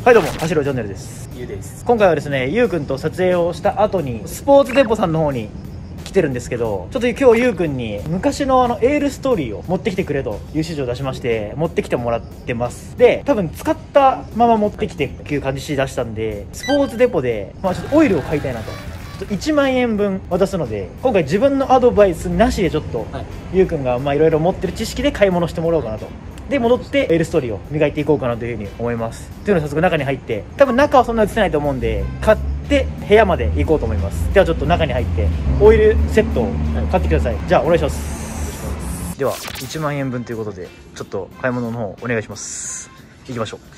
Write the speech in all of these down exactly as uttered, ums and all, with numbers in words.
はいどうも、走るチャンネルです。 ゆうです。 今回はですね、ゆうくんと撮影をした後にスポーツデポさんの方に来てるんですけど、ちょっと今日ゆうくんに昔のあのエールストーリーを持ってきてくれという指示を出しまして、持ってきてもらってます。で、多分使ったまま持ってきてっていう感じ出したんで、スポーツデポで、まあ、ちょっとオイルを買いたいなと。ちょっといちまんえんぶん渡すので、今回自分のアドバイスなしでちょっと、はい、ゆうくんがまあいろいろ持ってる知識で買い物してもらおうかなと。で戻ってエールストーリーを磨いていこうかなというふうに思います。というので早速中に入って、多分中はそんな映せないと思うんで、買って部屋まで行こうと思います。ではちょっと中に入ってオイルセットを買ってください。じゃあお願いします。ではいちまんえんぶんということで、ちょっと買い物の方お願いします。行きましょう。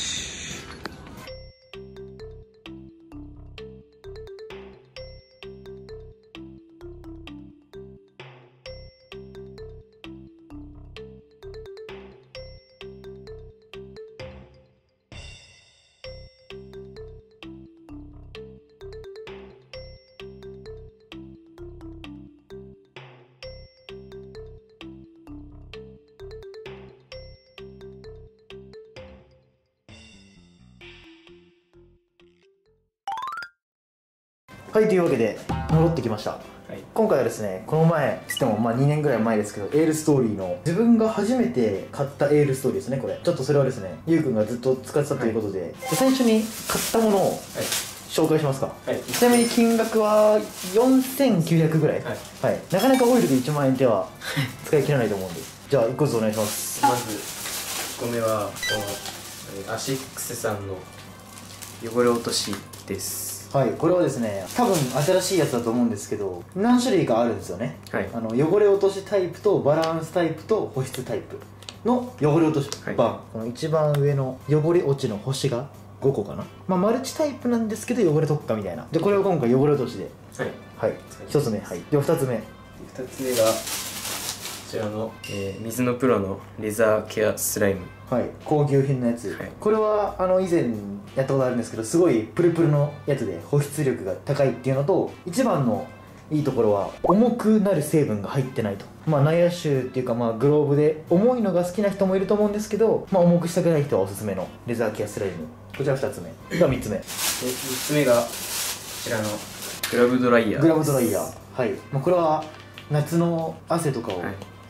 はい、というわけで戻ってきました。はい、今回はですね、この前つってもまあにねんぐらい前ですけど、エールストーリーの自分が初めて買ったエールストーリーですね。これちょっとそれはですね、ゆうくんがずっと使ってたということで、はい、最初に買ったものを紹介しますか。はい、ちなみに金額はよんせんきゅうひゃくぐらい、はい、はい、なかなかオイルでいちまんえんでは使い切らないと思うんでじゃあいっこずつお願いします。 まずいっこめはこのアシックスさんの汚れ落としです。 はい、これはですね、多分新しいやつだと思うんですけど、何種類かあるんですよね。はい、あの汚れ落としタイプとバランスタイプと保湿タイプの汚れ落とし版、はい、この一番上の汚れ落ちの星がごこかな。まあマルチタイプなんですけど汚れ特化みたいな。でこれを今回汚れ落としで、はい、はい、ひとつめ、はい、ではふたつめ、 ふたつめがこちらの、えー、水のプロのレザーケアスライム。 はい、高級品のやつ、はい、これはあの以前やったことあるんですけど、すごいプルプルのやつで保湿力が高いっていうのと、一番のいいところは重くなる成分が入ってないと。まあナイアシュっていうか、まあグローブで重いのが好きな人もいると思うんですけど、まあ重くしたくない人はおすすめのレザーケアスライム。こちらふたつめではみっつめ、 みっつめがこちらのグラブドライヤー。 グラブドライヤー、はい、まあ、これは夏の汗とかを、はい、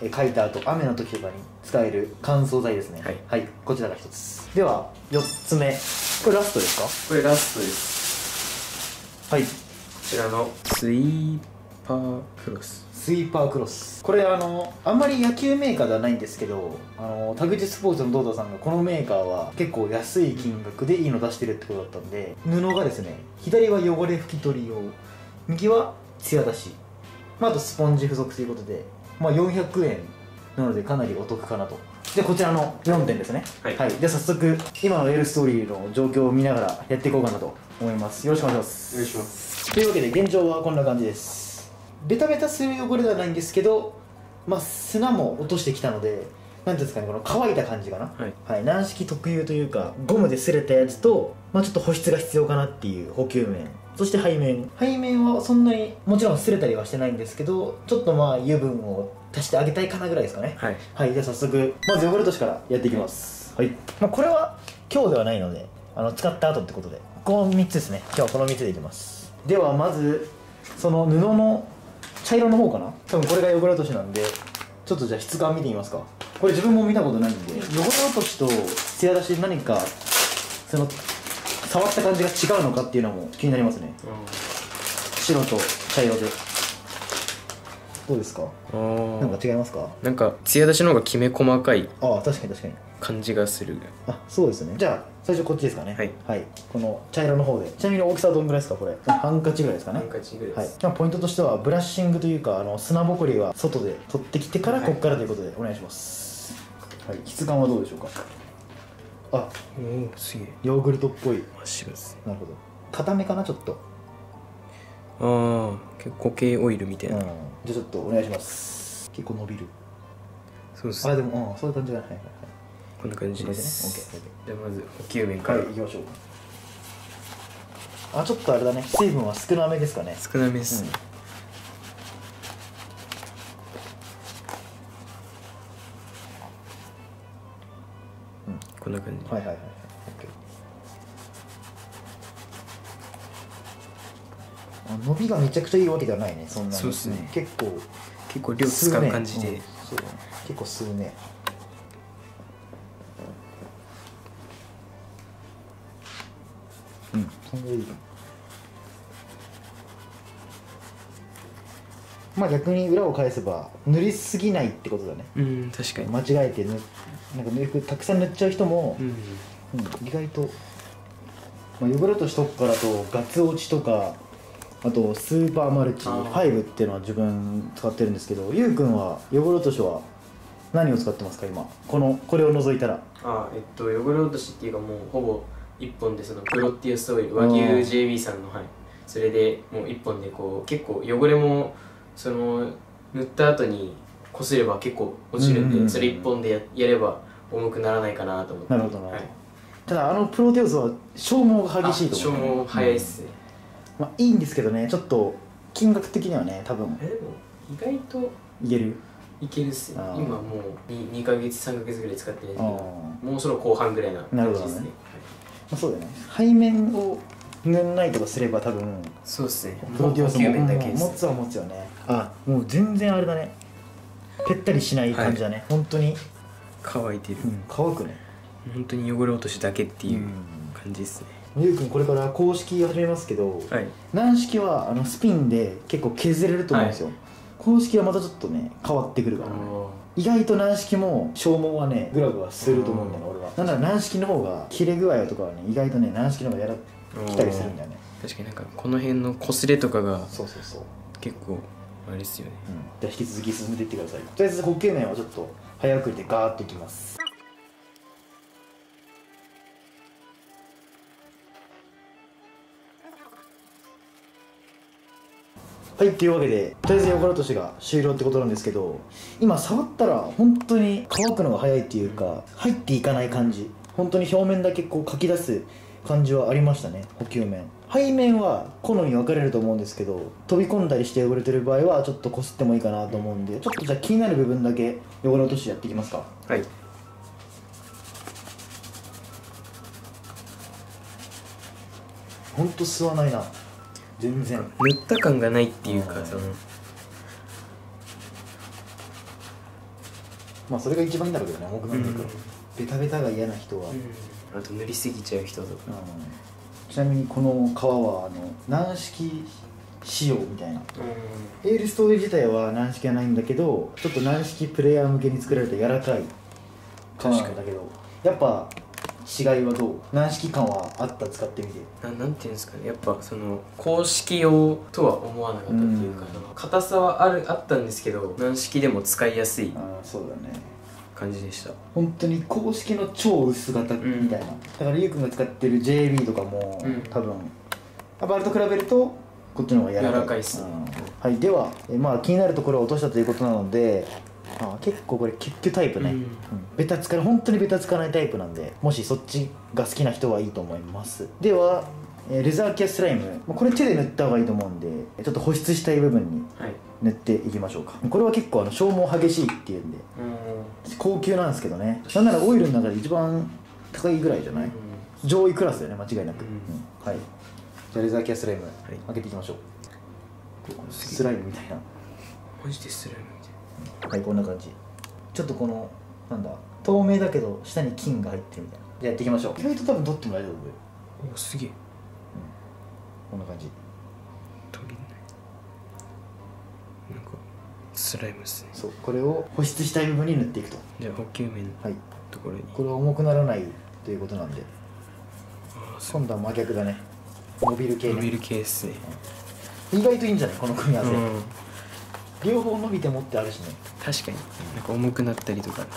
かいた後雨の時とかに使える乾燥剤ですね。はい、はい、こちらがひとつではよっつめ、これラストですか。 これラストです。はい、こちらのスイーパークロス。 スイーパークロス、これあのあんまり野球メーカーではないんですけど、あの田口スポーツの堂田さんがこのメーカーは結構安い金額でいいの出してるってことだったんで、布がですね、左は汚れ拭き取り用、右はツヤ出し、まあ、あとスポンジ付属ということで、まあ、よんひゃくえんなのでかなりお得かなと。でこちらのよんてんですね。はい、はい、で早速今のエールストーリーの状況を見ながらやっていこうかなと思います。よろしくお願いします。 お願いします。 というわけで現状はこんな感じです。ベタベタする汚れではないんですけど、まあ、砂も落としてきたので、なんていうんですかね、この乾いた感じかな。はい、はい、軟式特有というか、ゴムで擦れたやつと、まあ、ちょっと保湿が必要かなっていう補給面、そして背面背面はそんなにもちろん擦れたりはしてないんですけど、ちょっとまあ油分を足してあげたいかなぐらいですかね。はい、はい、では早速まず汚れ落としからやっていきます。はい、まあ、これは今日ではないので、あの使った後ってことでこのみっつですね。今日はこのみっつでいきます。ではまずその布の茶色の方かな、多分これが汚れ落としなんで、ちょっとじゃあ質感見てみますか。これ自分も見たことないんで、汚れ落としと艶出し何かその触った感じが違うのかっていうのも気になりますね。白と茶色でどうですか。なんか違いますか。 なんか艶出しの方がきめ細かい。 ああ、確かに確かに感じがする。あ、 そうですね。じゃあ最初こっちですかね。はい、はい、この茶色の方で。ちなみに大きさはどんぐらいですか。これハンカチぐらいですかね。 ハンカチぐらいです。 はい、ポイントとしてはブラッシングというか、あの砂ぼこりは外で取ってきてからここからということでお願いします。はい、質感はどうでしょうか。あ、 おお、すげえヨーグルトっぽい。真っ白です。 なるほど。固めかなちょっと。 ああ、結構固形オイルみたいな、うん、 じゃあちょっとお願いします。結構伸びる。 そうです。 あ、でも、うん、そういう感じが、はいはいはい、 こんな感じです。 ね、 じゃあまず補給面から、はい、 いきましょう。あ、ちょっとあれだね、水分は少なめですかね。 少なめですね、うん、こんな感じ。 はいはいはいはい。 伸びがめちゃくちゃいいわけではないね、そんなに。 そうですね、 結構結構量使う感じで、 うん、そうだね、結構吸うね。うん、そんなにいいかも。まあ逆に裏を返せば塗りすぎないってことだね。 うん、確かに間違えて塗なんかよくたくさん塗っちゃう人も、 うん、 うん、意外と、まあ、汚れ落としとくからとガツ落ちとか、あとスーパーマルチファイブっていうのは自分使ってるんですけど、ゆうくんは汚れ落としは何を使ってますか今、このこれを除いたら。 あえっと汚れ落としっていうかもうほぼいっぽんで、そのプロティアスオイル和牛 ジェービー さんの、はい、それでもういっぽんでこう結構汚れもその塗った後にこすれば結構落ちるんで、それいっぽんで や, やれば重くならないかなと思って。 なるほどな、 はい、 ただあのプロテウスは消耗が激しいと思う、ね、 消耗早いっすね、 うん、まあいいんですけどね、ちょっと金額的にはね多分えでも意外といけるいけるっすよ。今もう 2, 2ヶ月さんかげつぐらい使ってないんですけど、 あもうその後半ぐらいな感じですね。 まあ、そうだよね、背面を塗んないとかすれば多分そうっすね、 プロティオスも面だけです、ね、 持つは持つよね。あ、もう全然あれだね、ぺったりしない感じだね、はい、本当に乾いてる、 うん、乾くね、 本当に汚れ落としだけっていう感じですね。 ゆうくんこれから公式始めますけど、 はい、 軟式はあのスピンで結構削れると思うんですよ、はい、公式はまたちょっとね変わってくるからね。意外と軟式も消耗はねグラグラすると思うんだよね俺は。なんなら軟式の方が切れ具合とかはね意外とね軟式の方がやら来たりするんだよね。 確かになんかこの辺の擦れとかがそうそうそう結構あれですよね、 うん、じゃあ引き続き進めていってください。とりあえずホッケー麺はちょっと早送りでガーッといきます。はい、というわけでとりあえず汚れ落としが終了ってことなんですけど、今触ったら本当に乾くのが早いっていうか入っていかない感じ、本当に表面だけこうかき出す感じはありましたね。補給面背面は好み分かれると思うんですけど、飛び込んだりして汚れてる場合はちょっとこすってもいいかなと思うんで、ちょっとじゃあ気になる部分だけ汚れ落としやっていきますか。 はい。 ほんと吸わないな全然。 塗った感がないっていうか、そのまあそれが一番いいんだろうけどね、重くなるから、うん、ベタベタが嫌な人は、うん、 あと塗りすぎちゃう人とか、 うん、ちなみにこの革はあの軟式仕様みたいな、うん、エールストーリー自体は軟式はないんだけど、ちょっと軟式プレイヤー向けに作られた柔らかい革なんだけど、やっぱ違いはどう？軟式感はあった？使ってみて。 ななんていうんですかね、やっぱその公式用とは思わなかったっていうか、硬さはあるあったんですけど、軟式でも使いやすい感じでした。 本当に公式の超薄型みたいな、うん、だからゆうくんが使ってる ジェービー とかも、うん、多分あれと比べるとこっちの方が柔らかい。 柔らかいっすね、 うん、はい。ではえまあ気になるところを落としたということなので、あ結構これキュッキュタイプね、うんうん、ベタつかない、本当にベタつかないタイプなんで、もしそっちが好きな人はいいと思います。ではレザーキャスライム、これ手で塗った方がいいと思うんで、ちょっと保湿したい部分に塗っていきましょうか。これは結構あの消耗激しいっていうんで、うん高級なんですけどね、なんならオイルの中で一番高いぐらいじゃない、うん、上位クラスだよね間違いなく、うんうん、はい。じゃあレザーキャスライム、はい、開けていきましょう。スライムみたいな、 マジでスライムみたいな。 はい、こんな感じ。ちょっとこのなんだ透明だけど下に金が入ってるみたいな。じゃあやっていきましょう。意外と多分取っても大丈夫。 おすげえ、うん、 こんな感じ。 取れないなんかスライムですね。 そう、これを保湿したい部分に塗っていくと。 じゃあ補給面のところに、はい、 これは重くならないということなんで、今度は真逆だね、伸びる系ね。 伸びる系っすね、 うん、意外といいんじゃないこの組み合わせ、うん、両方伸びてもってあるしね。 確かになんか重くなったりとか、うん、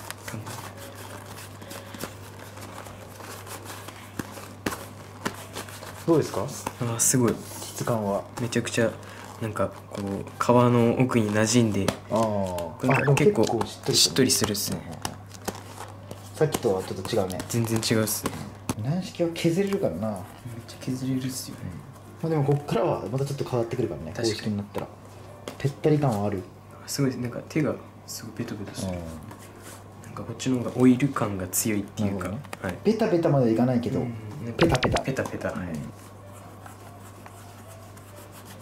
どうですか？ あすごい質感はめちゃくちゃなんかこう皮の奥に馴染んで、あ結構しっとりするっすね、 うん、さっきとはちょっと違うね。 全然違うっすね。 軟式は削れるからな。めっちゃ削れるっすよね、 うん、まあ、でもこっからはまたちょっと変わってくるからね。公式になったらぺったり感はある。 すごいなんか手がすごいベトベトする、うん、なんかこっちの方がオイル感が強いっていうか、ね、はい、 ベタベタまではいかないけど、うん、ペタペタペタペタ、はい、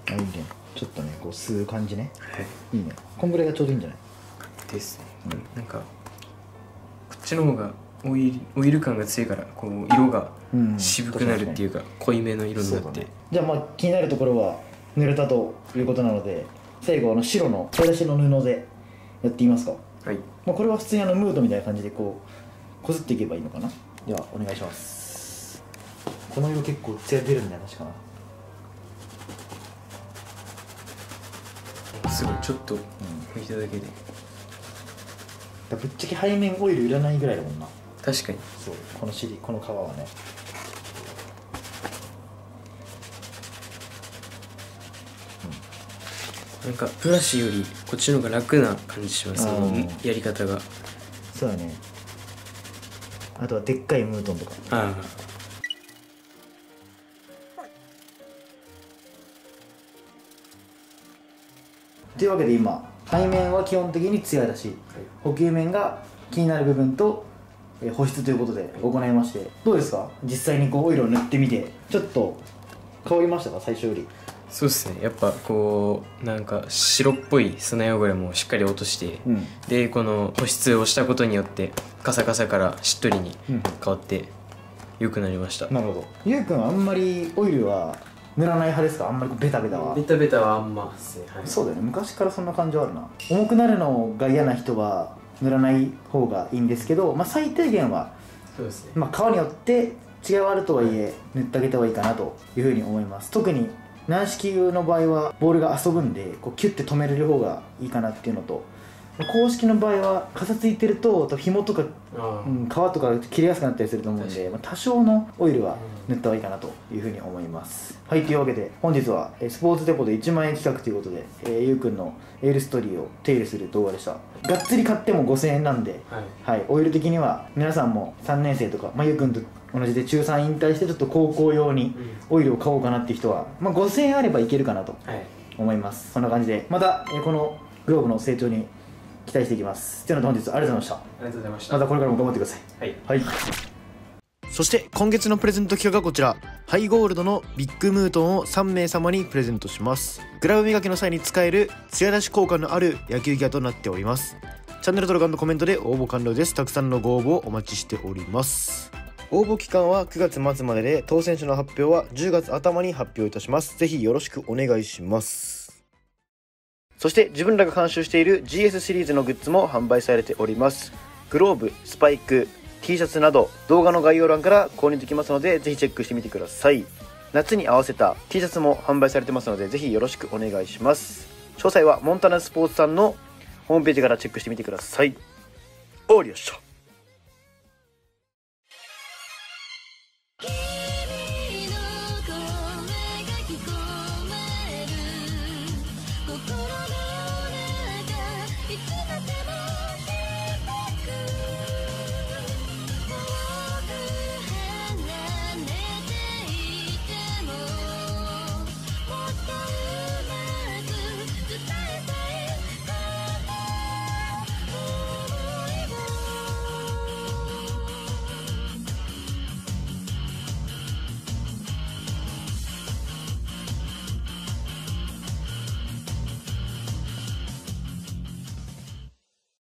あ、いいね。ちょっとねこう吸う感じね。 はい、 いいね。こんぐらいがちょうどいいんじゃないですね、うん、なんかこっちの方がオイル、オイル感が強いからこう色が渋くなるっていうか、うん、濃いめの色になって、ね、 じゃあまあ気になるところは濡れたということなので、最後あの白の手出しの布でやってみますか。 はい、 まあこれは普通にあのムードみたいな感じでこうこすっていけばいいのかな。ではお願いします。この色結構艶出るんだよ確かな。すごいちょっと拭いただけで、 うん、ぶっちゃけ背面オイルいらないぐらいだもんな。 確かにそう、この尻、この皮はね。 なんかブラシよりこっちの方が楽な感じしますね、やり方が。 そうだね。あとはでっかいムートンとか。ああ。というわけで今背面は基本的に艶だし、はい、補給面が気になる部分と保湿ということで行いまして、どうですか実際にこうオイルを塗ってみて。ちょっと変わりましたか最初より。 そうですね、やっぱこうなんか白っぽい砂汚れもしっかり落として、うん、でこの保湿をしたことによってカサカサからしっとりに変わって良くなりました、うん、 なるほど。ゆうくんはあんまりオイルは塗らない派ですか？あんまりベタベタは。 ベタベタはあんまですね、はい、 そうだよね、昔からそんな感じはあるな。重くなるのが嫌な人は塗らない方がいいんですけど、まあ、最低限はそうですね、 まあ、皮によって違いはあるとはいえ塗ってあげた方がいいかなというふうに思います。特に軟式の場合はボールが遊ぶんでこうキュッて止めれる方がいいかなっていうのと、公式の場合はかさついてると紐とか、うん、皮とか切れやすくなったりすると思うんで、まあ、多少のオイルは塗った方がいいかなというふうに思います。はい、というわけで本日はスポーツデポでいちまんえん企画ということで、えー、ゆうくんのエールストーリーを手入れする動画でした。がっつり買ってもごせんえんなんで、はいはい、オイル的には皆さんもさんねん生とか、まあ、ゆうくんと同じで中さん引退してちょっと高校用にオイルを買おうかなっていう人は、まあ、ごせんえんあればいけるかなと思います、はい、そんな感じでまたこのグローブの成長に期待していきます。というので本日ありがとうございました。ありがとうございました。 またこれからも頑張ってください。はい、はい、そして今月のプレゼント企画がこちら、ハイゴールドのビッグムートンをさんめいさまにプレゼントします。グラブ磨きの際に使える艶出し効果のある野球ギアとなっております。チャンネル登録&コメントで応募完了です。たくさんのご応募をお待ちしております。応募期間はくがつまつまでで、当選者の発表はじゅうがつあたまに発表いたします。ぜひよろしくお願いします。そして自分らが監修している ジーエス シリーズのグッズも販売されております。グローブ、スパイク、T シャツなど動画の概要欄から購入できますので、ぜひチェックしてみてください。夏に合わせた T シャツも販売されてますので、ぜひよろしくお願いします。詳細はモンタナスポーツさんのホームページからチェックしてみてください。おりよっしょ。